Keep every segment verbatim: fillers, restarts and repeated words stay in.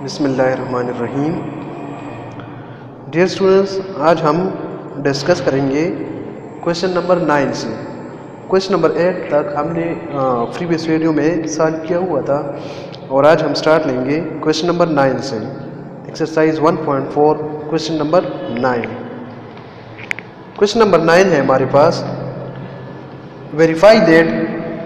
बिस्मिल्लाहिर्रहमानिर्रहीम। Dear students, आज हम डिस्कस करेंगे क्वेश्चन नंबर नाइन से क्वेश्चन नंबर एट तक हमने प्रीवियस वीडियो में सॉल्व किया हुआ था और आज हम स्टार्ट लेंगे क्वेश्चन नंबर नाइन से। Exercise one point four question number nine. Question number nine है हमारे पास, verify that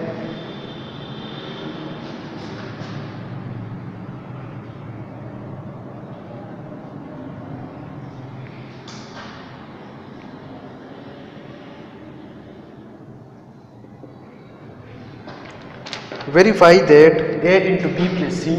verify that A into B plus C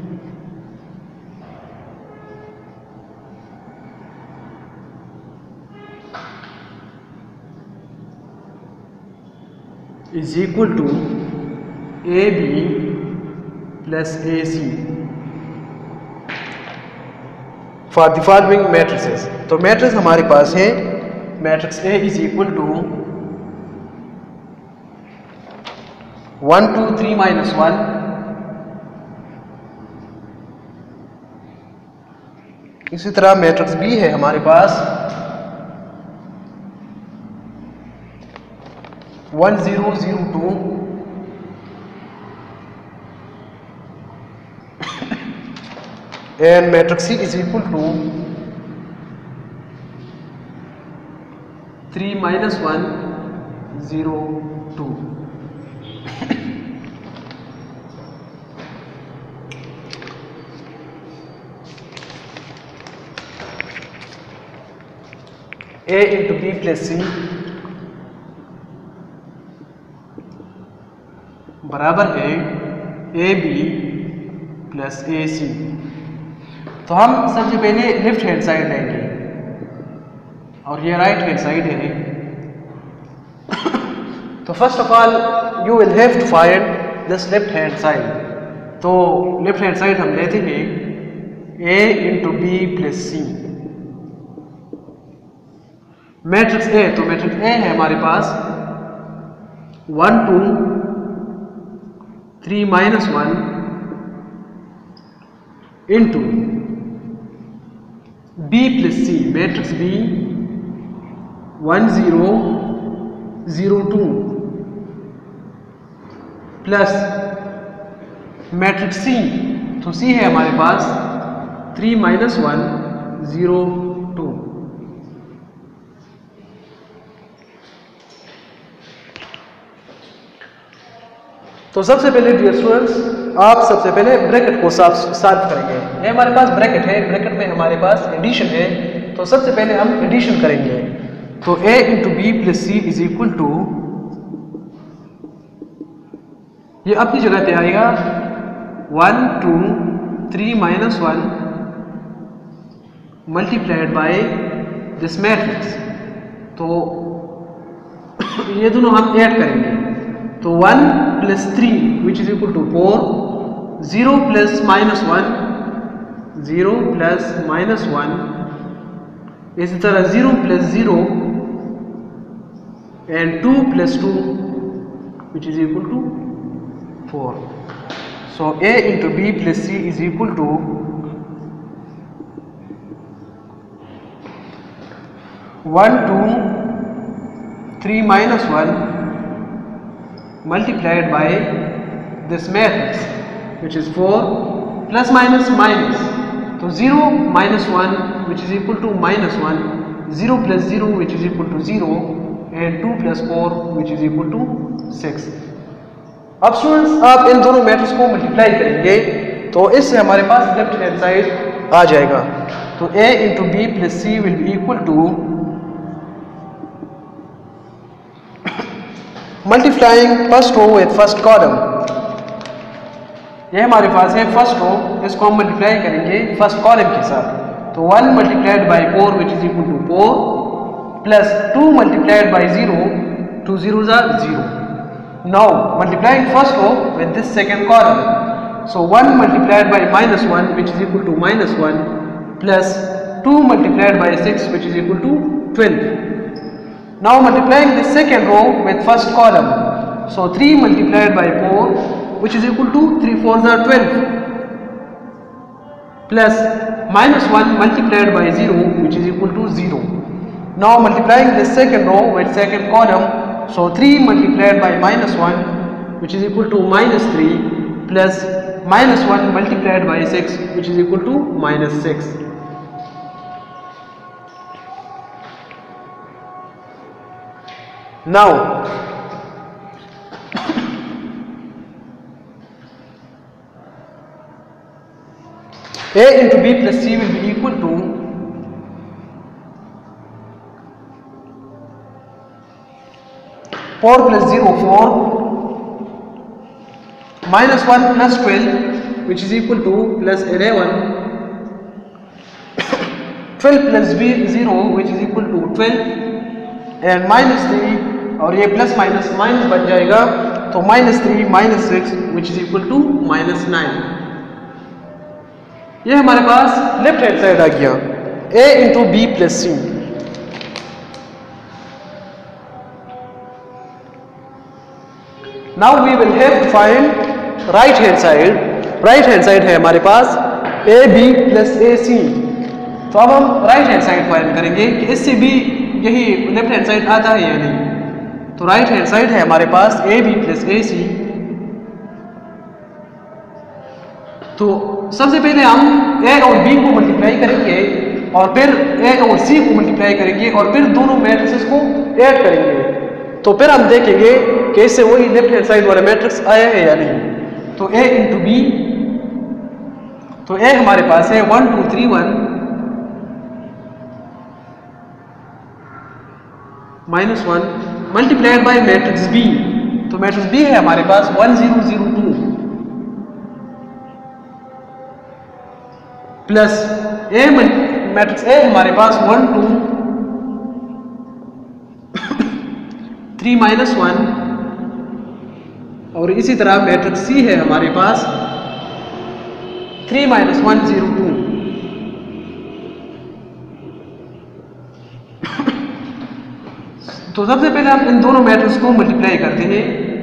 is equal to A B plus A C for the following matrices। तो matrix हमारे पास है, matrix A is equal to one two three minus one, इसी तरह matrix B है हमारे पास one zero zero two, and matrix C is equal to three minus one zero two. A into B plus C बराबर है A B plus A C। तो हम सबसे पहले लेफ्ट हैंड साइड लेंगे और ये राइट हैंड साइड है। तो first of all you will have to find this left hand side. तो लेफ्ट हैंड साइड हम लेते हैं A into B प्लस C। मैट्रिक्स ए, तो मैट्रिक्स ए है हमारे पास one two three minus one into B plus C, matrix B one zero zero two plus matrix C, तो सी है हमारे पास three minus one zero two. तो सबसे पहले डियर स्टूडेंट्स, आप सबसे पहले ब्रैकेट को सॉल्व करेंगे। ये हमारे पास ब्रैकेट है, ब्रैकेट में हमारे पास एडिशन है, तो सबसे पहले हम एडिशन करेंगे। तो a into B plus C is equal to, ये अपनी जगह पे आएगा one two three minus one multiplied by this matrix. तो ये दोनों हम ऐड करेंगे, तो one plus three which is equal to four, zero plus minus one, zero plus minus one, इसी तरह zero plus zero and two plus two which is equal to four. So A into B plus C is equal to one two three minus one multiplied by this matrix which is four plus minus minus, तो zero minus one which is equal to minus one, zero plus zero which is equal to zero and two plus four which is equal to six। अब students आप इन दोनों matrix को multiply करेंगे तो इससे हमारे पास लेफ्ट हैंड साइड आ जाएगा। तो a into b plus c will be equal to multiplying first row with first column. ये हमारे पास है फर्स्ट रो, इसको हम मल्टीप्लाई करेंगे फर्स्ट कॉलम के साथ। तो one multiplied by four which is equal to four plus two multiplied by zero, two zero जा zero. Now multiplying first row with this second column, so one multiplied by minus one which is equal to minus one plus two multiplied by six which is equal to twelve. Now multiplying the second row with first column, so three multiplied by four which is equal to three fours are twelve. plus minus one multiplied by zero, which is equal to zero. Now multiplying the second row with second column, so three multiplied by minus one, which is equal to minus three, plus minus one multiplied by six, which is equal to minus six. Now A into B plus C will be equal to four plus zero, four, minus one plus twelve, which is equal to plus eleven, twelve plus B zero, which is equal to twelve, and minus three, और ये plus minus minus बन जाएगा, तो minus three minus six which is equal to minus nine. ये हमारे पास left hand side आ गया. A into B plus C. Now we will have to find right hand side. Right hand side है हमारे पास ए बी प्लस ए सी. तो अब हम राइट हैंड साइड फाइंड करेंगे कि इससे भी यही लेफ्ट हैंड साइड आता है या नहीं. तो राइट हैंड साइड है हमारे पास ए बी प्लस ए सी. तो सबसे पहले हम ए और बी को मल्टीप्लाई करेंगे और फिर ए और सी को मल्टीप्लाई करेंगे और फिर दोनों मैट्रिक्स को ऐड करेंगे. तो फिर हम देखेंगे कि इससे वही लेफ्ट हैंड साइड वाला मैट्रिक्स आया है या नहीं. तो ए इंटू बी, तो ए हमारे पास है one two three one minus one multiplied by matrix B. तो मैट्रिक्स बी है हमारे पास one zero zero two plus A matrix A हमारे पास one two three minus one, और इसी तरह मैट्रिक्स सी है हमारे पास three minus one zero two. तो सबसे पहले हम इन दोनों मैट्रिक्स को मल्टीप्लाई करते हैं.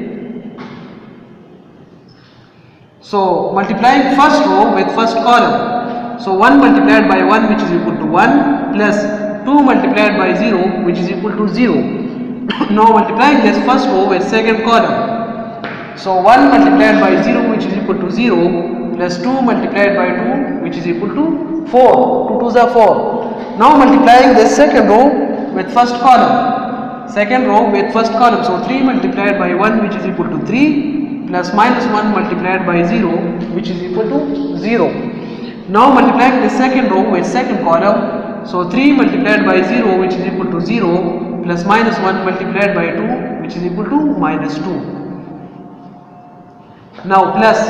So multiplying first row with first column, so one multiplied by one which is equal to one plus two multiplied by zero which is equal to zero. Now multiplying this first row with second column, so one multiplied by zero which is equal to zero plus two multiplied by two which is equal to four. Two two ज़ा four. Now multiplying this second row with first column, second row with first column, so three multiplied by one which is equal to three plus minus one multiplied by zero which is equal to zero. Now multiplying the second row with second column, so three multiplied by zero which is equal to zero plus minus one multiplied by two which is equal to minus two. Now plus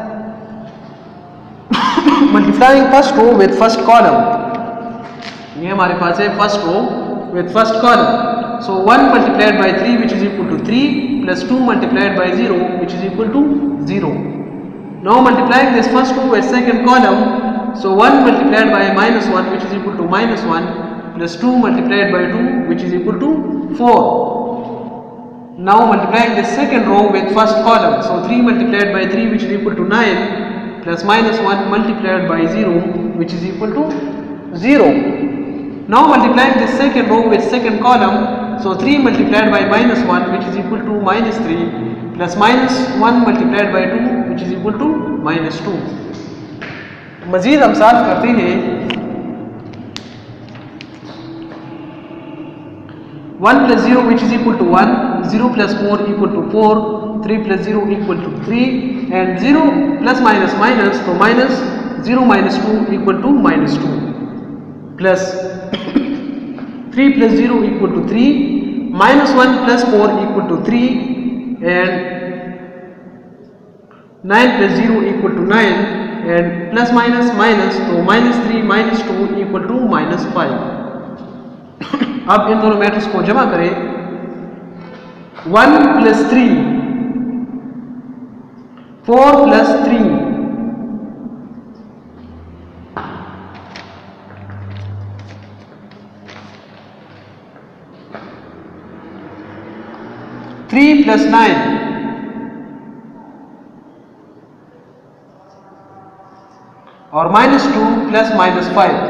multiplying first row with first column, ये हमारे पास है first row with first column. So one multiplied by three which is equal to three plus two multiplied by zero which is equal to zero. Now multiplying this first row with second column, so one multiplied by minus one which is equal to minus one plus two multiplied by two which is equal to four. Now multiplying this second row with first column, so three multiplied by three which is equal to nine plus minus one multiplied by zero which is equal to zero. Now multiplying this second row with second column, so three multiplied by minus one which is equal to minus three plus minus one multiplied by two which is equal to minus two. मजीद हम solve करते हैं. One plus zero which is equal to one, zero plus four equal to four, three plus zero equal to three, and zero plus minus minus, so minus zero minus two equal to minus two, plus three plus zero equal to three, minus one plus four equal to three, and nine plus zero equal to nine, and plus minus minus, so minus three minus two equal to minus five. अब इन दोनों matrix को जमा करें. One plus three, four plus three, three plus nine, और minus two plus minus five.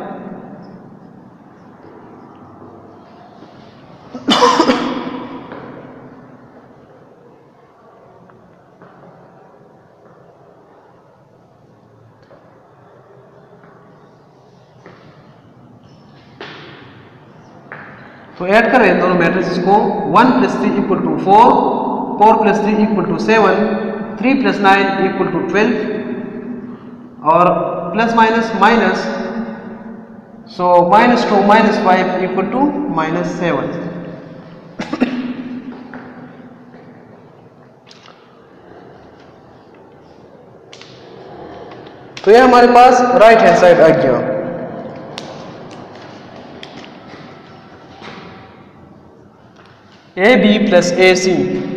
तो add कर रहे हैं दोनों मैट्रिक्स को। One plus three equal to four, four plus three equal to seven, three plus nine equal to twelve और plus minus minus, so minus two minus five equal to minus seven. तो यह हमारे पास right hand side आ गया। A B plus A C,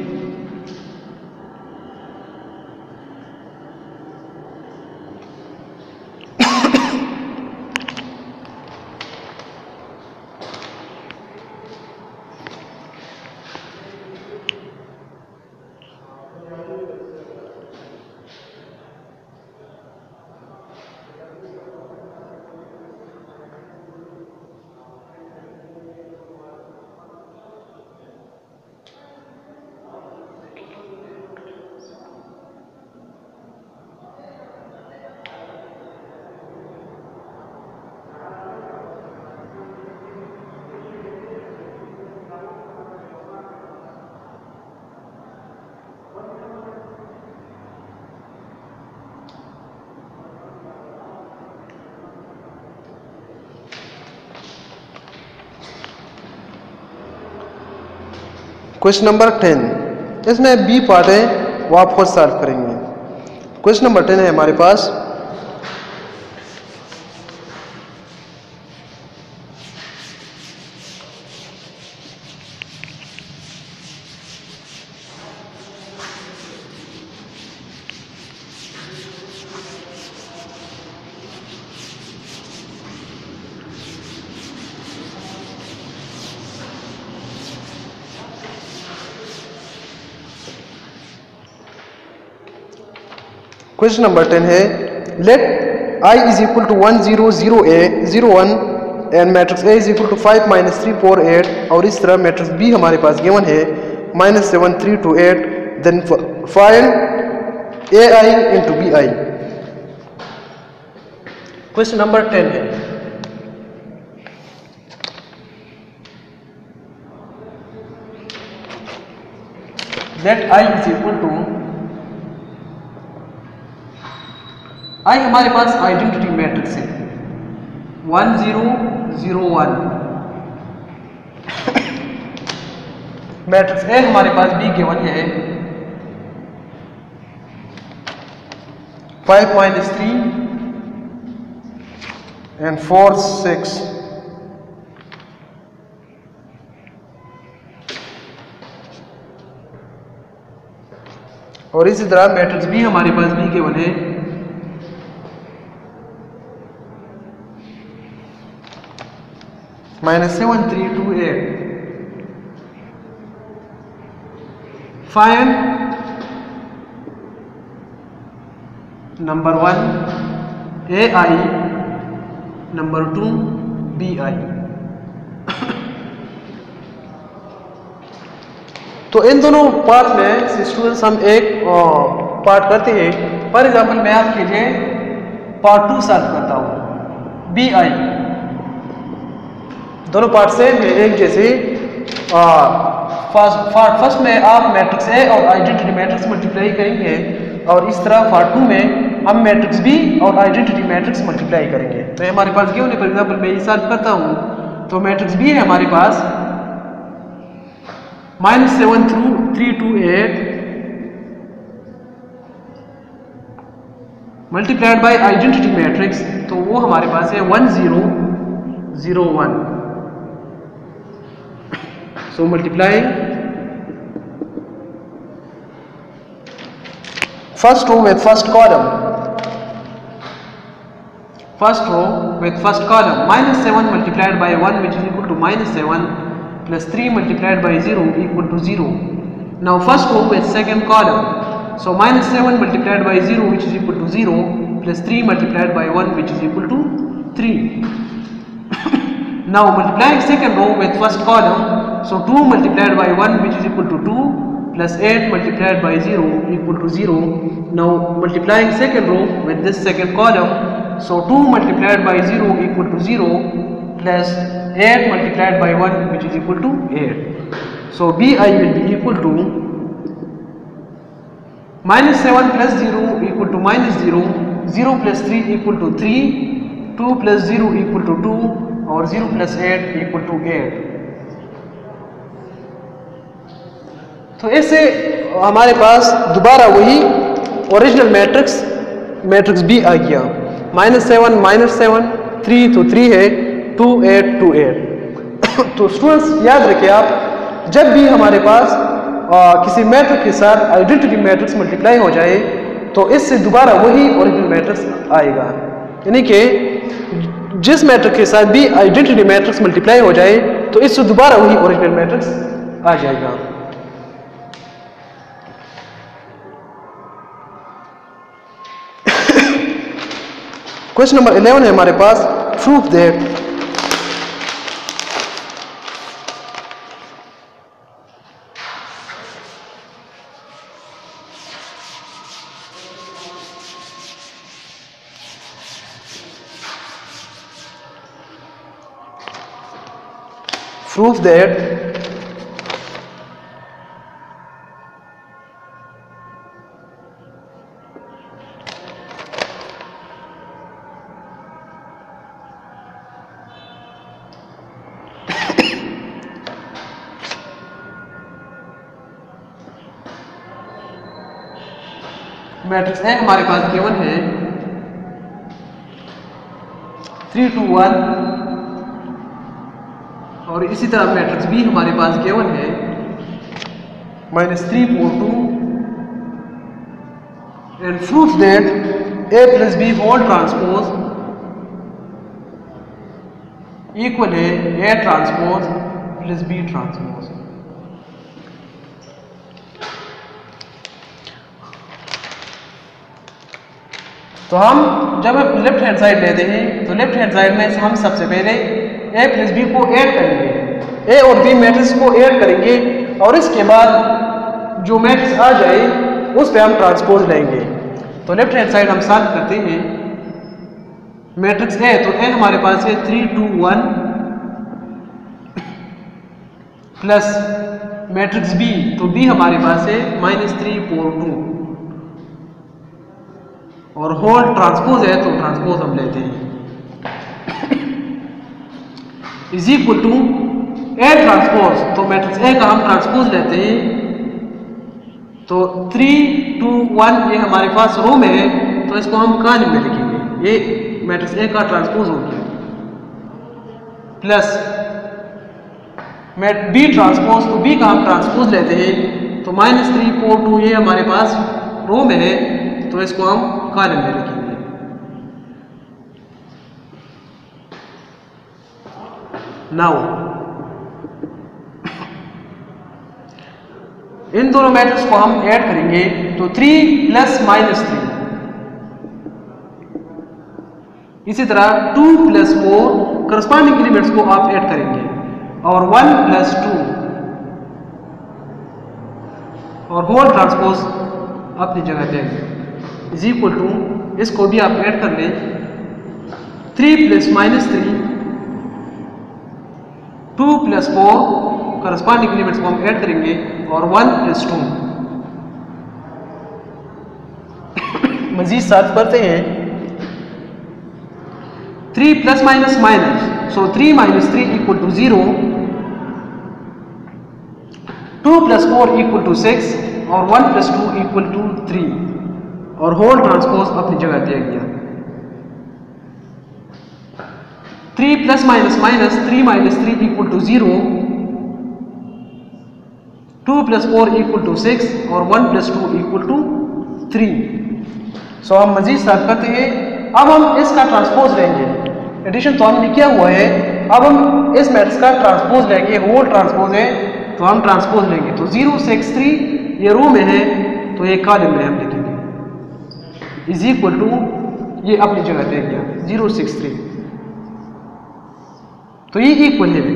question number ten, इसमें B part है वो आप खुद सॉल्व करेंगे। क्वेश्चन नंबर टेन है हमारे पास, क्वेश्चन नंबर टेन है, let I is equal to one zero zero A zero one and matrix A is equal to five minus three four eight, और इस तरह मैट्रिक्स बी हमारे पास गिवन है minus seven three two eight, then find A I into B I. Question number ten है, let I is equal to, I हमारे पास identity matrix है one zero zero one, matrix A हमारे पास B given है five minus three and four six, और इसी तरह मैट्रिक्स बी हमारे पास बी गिवन है minus seven three two eight. Find number one A I, number two B I. तो इन दोनों पार्ट में स्टूडेंट्स हम एक पार्ट करते हैं। फॉर एग्जाम्पल मैं आपके लिए पार्ट टू सॉल्व करता हूँ, बी आई। दोनों पार्ट से एक जैसे फर्स्ट फर्स्ट में आप मैट्रिक्स ए और आइडेंटिटी मैट्रिक्स मल्टीप्लाई करेंगे, और इस तरह पार्ट टू में हम मैट्रिक्स बी और आइडेंटिटी मैट्रिक्स मल्टीप्लाई करेंगे। तो हमारे पास क्यों नहीं, फॉर एग्जाम्पल मैं ये सॉल्व करता हूँ, तो मैट्रिक्स बी है हमारे पास minus seven through three two eight multiplied by identity matrix, तो वो हमारे पास है one zero zero one. So multiplying first row with first column, first row with first column, minus seven multiplied by one which is equal to minus seven plus three multiplied by zero equal to zero. Now first row with second column, so minus seven multiplied by zero which is equal to zero plus three multiplied by one, which is equal to three. Now multiplying second row with first column, so two multiplied by one, which is equal to two, plus eight multiplied by zero equal to zero. Now multiplying second row with this second column, so two multiplied by zero equal to zero, plus eight multiplied by one, which is equal to eight. So Bi will be equal to minus seven plus zero equal to minus zero, zero plus three equal to three, two plus zero equal to two, और zero plus eight equal to eight. तो इससे हमारे पास दोबारा वही original matrix matrix B आ गया. Minus seven minus seven, three तो थ्री है, टू एट टू एट. तो स्टूडेंट्स याद रखिए आप, जब भी हमारे पास आ, किसी मैट्रिक्स के साथ आइडेंटिटी मैट्रिक्स मल्टीप्लाई हो जाए तो इससे दोबारा वही ओरिजिनल मैट्रिक्स आएगा. यानी कि जिस मैट्रिक्स के साथ भी आइडेंटिटी मैट्रिक्स मल्टीप्लाई हो जाए तो इससे दोबारा वही ओरिजिनल मैट्रिक्स आ जाएगा. क्वेश्चन नंबर इलेवन है हमारे पास, proof that prove that matrix A हमारे पास गिवन है थ्री टू वन, और इसी तरह मैट्रिक्स बी हमारे पास गिवन है minus three four two, and proof that A plus B whole transpose equal है A transpose plus B transpose. तो हम जब लेफ्ट हैंड साइड लेते हैं तो लेफ्ट हैंड साइड में हम सबसे पहले ए प्लस बी को ऐड करेंगे, ए और बी मैट्रिक्स को ऐड करेंगे, और इसके बाद जो मैट्रिक्स आ जाए उस पे हम ट्रांसपोज लेंगे. तो लेफ्ट हैंड साइड हम सॉल्व करते हैं. मैट्रिक्स ए, तो ए हमारे पास है three two one, plus matrix B, तो बी हमारे पास है माइनस थ्री फोर टू, और होल ट्रांसपोज है तो ट्रांसपोज हम लेते हैं, is equal to A transpose. तो मैट्रिक्स ए का हम ट्रांसपोज लेते हैं, तो थ्री टू वन ये हमारे पास रो में है तो इसको हम कॉलम में लिखेंगे. ये मैट्रिक्स ए का ट्रांसपोज हो गया, प्लस मैट बी ट्रांसपोज, तो बी का हम ट्रांसपोज लेते हैं, तो माइनस थ्री फोर टू ये हमारे पास रो में है तो इसको हम कॉलम में लिखेंगे. नाउ इन दोनों मैट्रिक्स को हम ऐड करेंगे, तो थ्री प्लस माइनस थ्री, इसी तरह two plus four corresponding elements को आप ऐड करेंगे, और वन प्लस टू, और होल ट्रांसपोज अपनी जगह देंगे, इज इक्वल टू, इसको भी आप ऐड कर लें, three plus minus three, two plus four corresponding elements को हम ऐड करेंगे, और वन प्लस टू. मजीद साथ पढ़ते हैं, three plus minus minus, so three minus three equal to zero, two plus four equal to six, और one plus two equal to three, और whole transpose अपनी जगह दिया गया. Three plus minus minus, three minus three equal to zero, two plus four equal to six, और one plus two equal to three. So हम मजीद साथ करते हैं. अब हम इसका ट्रांसपोज लेंगे, एडिशन तो हमने किया हुआ है, अब हम इस मैट्रिक्स का ट्रांसपोज लेंगे, होल ट्रांसपोज है तो हम ट्रांसपोज लेंगे, तो जीरो सिक्स थ्री ये रो में है तो ये कॉलम में हम लिखेंगे, इज इक्वल टू, ये अपनी जगह दे गया जीरो सिक्स थ्री, तो ये इक्वल है,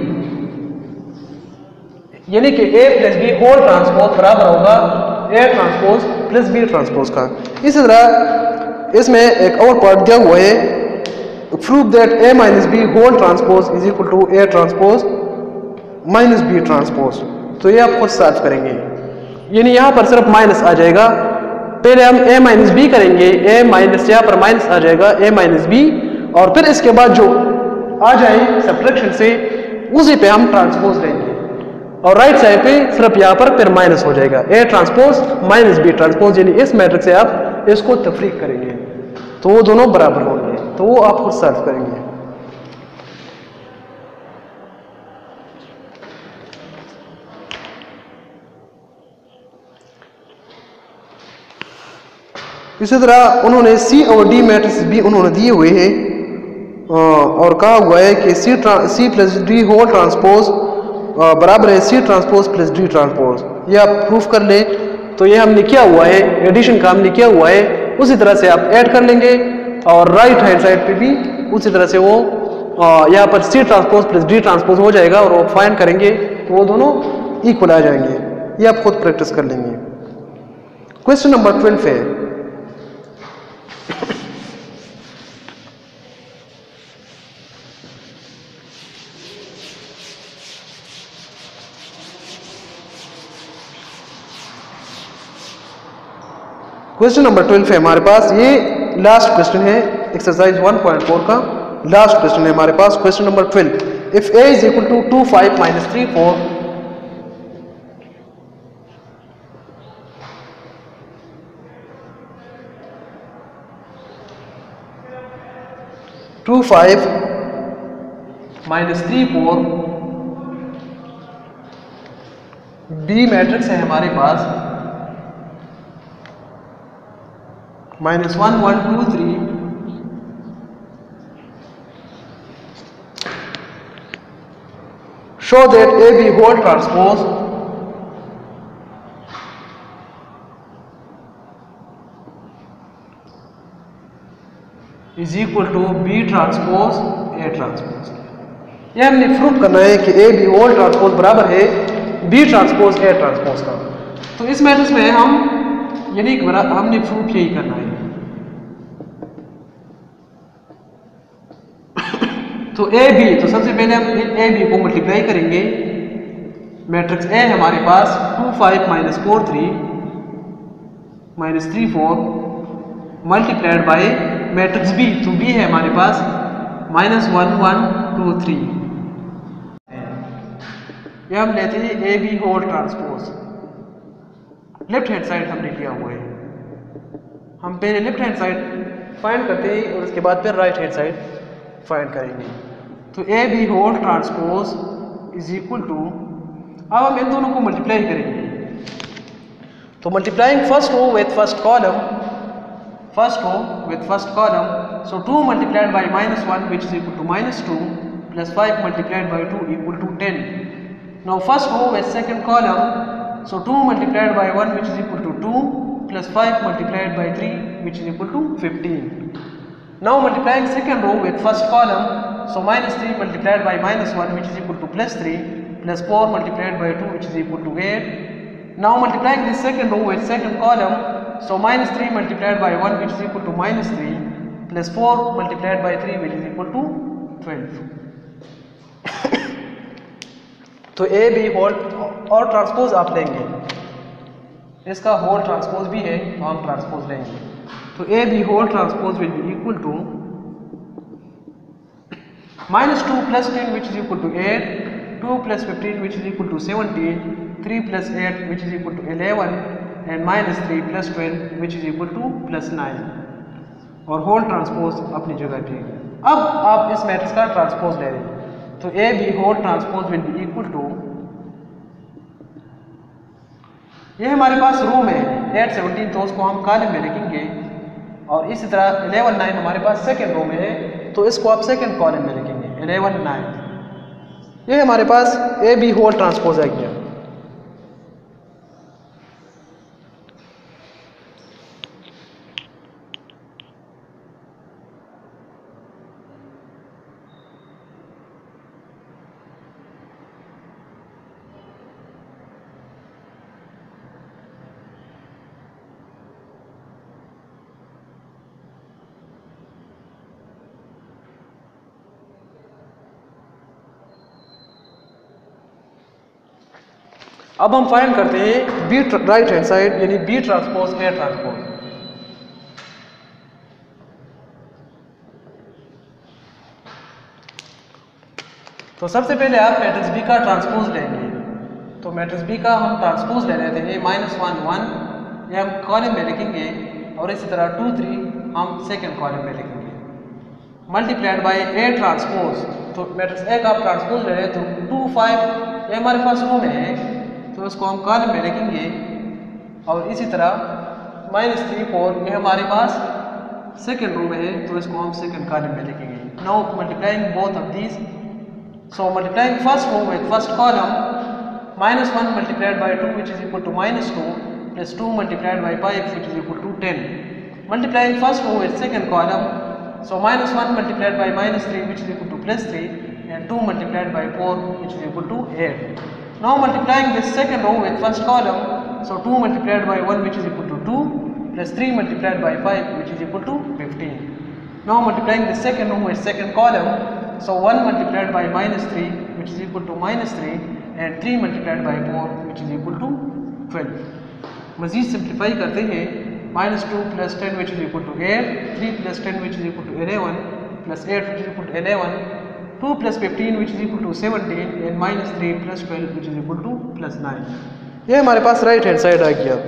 यानी कि A plus B whole transpose बराबर होगा A transpose plus B transpose का। इसी तरह इसमें एक और पार्ट दिया हुआ है, prove that A minus B whole transpose is equal to A transpose minus B transpose. तो ये आप खुद सॉल्व करेंगे, यानी यहाँ पर सिर्फ माइनस आ जाएगा, पहले हम ए माइनस बी करेंगे, ए माइनस यहाँ पर माइनस आ जाएगा ए माइनस बी, और फिर इसके बाद जो आ जाए सब्ट्रैक्शन से उसी पे हम ट्रांसपोज लेंगे, और राइट साइड पे सिर्फ यहाँ पर फिर माइनस हो जाएगा A transpose minus B transpose, यानी इस मैट्रिक्स से आप इसको तफरीक करेंगे तो वो दोनों बराबर होंगे, तो वो आप खुद सॉल्व करेंगे। इसी तरह उन्होंने सी और डी मैट्रिक्स भी उन्होंने दिए हुए हैं और कहा हुआ है कि C C plus D whole transpose बराबर है C transpose plus D transpose. ये आप प्रूफ कर लें, तो ये हमने किया हुआ है, एडिशन का हमने किया हुआ है, उसी तरह से आप ऐड कर लेंगे और राइट हैंड साइड पे भी उसी तरह से वो यहाँ पर C transpose plus D transpose हो जाएगा और वो फाइंड करेंगे तो वो दोनों इक्वल आ जाएंगे। ये आप खुद प्रैक्टिस कर लेंगे। क्वेश्चन नंबर ट्वेल्व है, क्वेश्चन नंबर ट्वेल्व है हमारे पास, ये लास्ट क्वेश्चन है एक्सरसाइज वन पॉइंट फोर का लास्ट क्वेश्चन है हमारे पास। Question number twelve, if A is equal to two five minus three four two five minus three four B matrix है हमारे पास minus one one two three show that A B whole transpose is equal to B transpose A transpose. यह हमने proof करना है कि ए B whole transpose बराबर है बी ट्रांसपोज ए ट्रांसपोज का। तो इस मैट्रिक्स में हम यानी कि हमने प्रूफ यही करना है। तो ए बी, तो सबसे पहले हम ए बी को मल्टीप्लाई करेंगे। मैट्रिक्स ए हमारे पास two five minus four three minus three four multiplied by matrix B, तो बी है हमारे पास minus one one two three. ये हम लेते हैं A B whole transpose, left hand side हमने लिया हुआ है। हम पहले लेफ्ट हैंड साइड फाइंड करते हैं और उसके बाद फिर राइट हैंड साइड फाइंड करेंगे। तो A B whole transpose is equal to, अब हम इन दोनों को मल्टीप्लाई करेंगे। तो multiplying first row with first column, first row with first column, so two multiplied by minus one which is equal to minus two plus five multiplied by two equal to ten. Now first row with second column, so two multiplied by one which is equal to two plus five multiplied by three which is equal to fifteen. Now multiplying second row with first column, so minus three multiplied by minus one which is equal to plus three plus four multiplied by two which is equal to eight. Now multiplying this second row with second column, so minus three multiplied by one which is equal to minus three plus four multiplied by three which is equal to twelve. तो A B whole और transpose आप लेंगे, इसका whole transpose भी है तो हम transpose लेंगे। तो A B whole transpose will be equal to minus two plus ten which is equal to eight, two plus fifteen which is equal to seventeen, three plus eight which is equal to eleven and minus three plus twelve which is equal to plus nine, और whole transpose अपनी जगह ठीक है। अब आप इस matrix का transpose ले रहे हैं, तो A B whole transpose will be equal to, ये हमारे पास रो में एट सेवनटीन, तो उसको हम कॉलम में लिखेंगे, और इसी तरह इलेवन नाइन हमारे पास सेकंड रो में है तो इसको आप सेकंड कॉलम में लिखेंगे इलेवन नाइन। ये हमारे पास ए बी होल ट्रांसपोज आ गया। अब हम फाइंड करते हैं बी राइट हैंड साइड यानी बी ट्रांसपोज ए ट्रांसपोज। तो सबसे पहले आप मैट्रिक्स बी का ट्रांसपोज लेंगे। तो मैट्रिक्स बी का हम ट्रांसपोज ले लेते हैं माइनस वन वन, ये हम कॉलम में लिखेंगे और इसी तरह टू थ्री हम सेकेंड कॉलम में लिखेंगे, मल्टीप्लाइड बाय ए ट्रांसपोज। तो मैट्रिक्स ए का आप ट्रांसपोज ले रहे तो टू फाइव ये हमारे पास रो में है तो इसको हम कॉलम में लिखेंगे और इसी तरह माइनस थ्री फोर ये हमारे पास सेकेंड रो में है तो इसको हम सेकेंड कॉलम में लिखेंगे। Now multiplying both of these, so multiplying first row with first column, minus one multiplied by two which is equal to minus two plus two multiplied by five which is equal to ten. Multiplying first row with second column, so minus one multiplied by minus three which is equal to plus three and two multiplied by four which is equal to eight. Now multiplying this second row with first column, so two multiplied by one which is equal to two plus three multiplied by five which is equal to fifteen. Now multiplying the second row with second column, so one multiplied by minus three which is equal to minus three and three multiplied by four which is equal to twelve. मज़ीद simplify करते हैं, minus two plus ten which is equal to eight, three plus ten which is equal to eleven plus eight which is equal to eleven, two plus fifteen which is equal to seventeen and minus three plus twelve which is equal to plus nine. ये हमारे पास right hand side आ गया।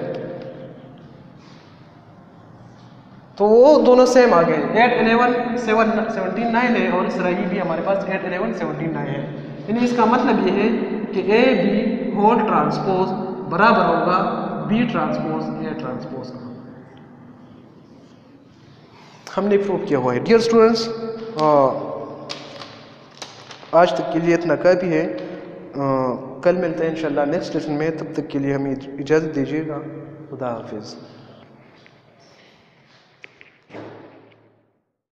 तो वो दोनों same आ गए, eight eleven seven seventeen nine है और इस तरह ये भी हमारे पास एट इलेवन सेवनटीन नाइन है। यानी इसका मतलब ये है कि ए बी होल ट्रांसपोज बराबर होगा बी ट्रांसपोज ए ट्रांसपोज का। हमने प्रूव किया हुआ है। डियर स्टूडेंट्स, आज तक के लिए इतना काफ़ी है। आ, कल मिलते हैं इंशाल्लाह नेक्स्ट लेसन में, तब तक के लिए हमें इजाज़त दीजिएगा। खुदा हाफिज़।